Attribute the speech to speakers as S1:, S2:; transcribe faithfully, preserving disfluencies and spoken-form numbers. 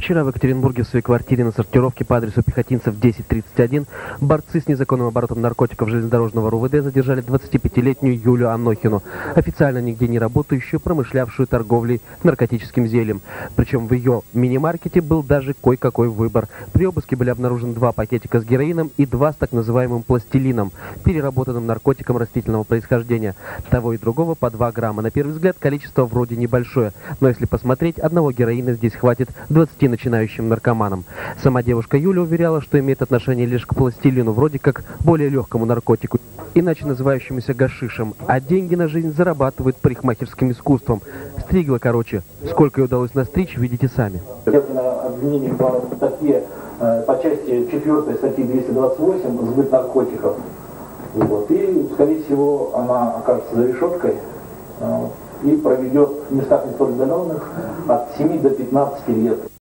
S1: Вчера в Екатеринбурге в своей квартире на сортировке по адресу Пехотинцев десять тридцать один борцы с незаконным оборотом наркотиков железнодорожного РУВД задержали двадцатипятилетнюю Юлю Анохину, официально нигде не работающую, промышлявшую торговлей наркотическим зельем. Причем в ее мини-маркете был даже кое-какой выбор. При обыске были обнаружены два пакетика с героином и два с так называемым пластилином, переработанным наркотиком растительного происхождения. Того и другого по два грамма. На первый взгляд количество вроде небольшое, но если посмотреть, одного героина здесь хватит двадцати начинающим наркоманам. Сама девушка Юля уверяла, что имеет отношение лишь к пластилину, вроде как более легкому наркотику, иначе называющемуся гашишем, а деньги на жизнь зарабатывает парикмахерским искусством. Стригла, короче. Сколько ей удалось настричь, видите сами.
S2: Обвинение по статье, по части четвёртой статьи двести двадцать восемь «Сбыт наркотиков». Вот. И, скорее всего, она окажется за решеткой и проведет в местах не столь удаленных от семи до пятнадцати лет.